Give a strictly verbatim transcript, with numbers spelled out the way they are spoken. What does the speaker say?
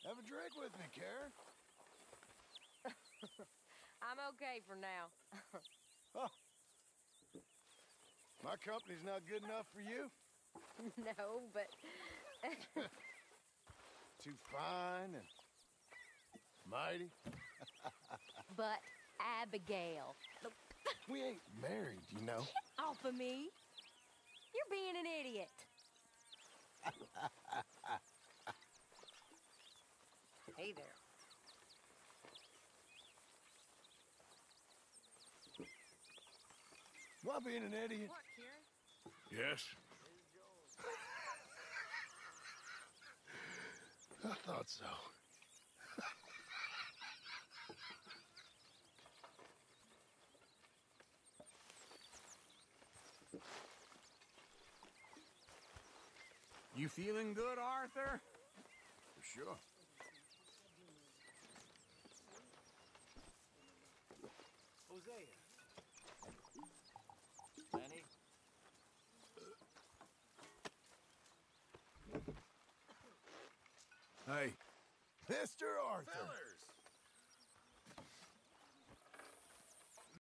Have a drink with me, Karen. I'm okay for now. Oh. My company's not good enough for you? No, but... Too fine and mighty. but Abigail. We ain't married, you know. Get off of me. You're being an idiot. Hey there. Am I being an idiot? What, Kieran? Yes. I thought so. You feeling good, Arthur? For sure. Hosea. Lenny. Hey, Mister Arthur. Fellers!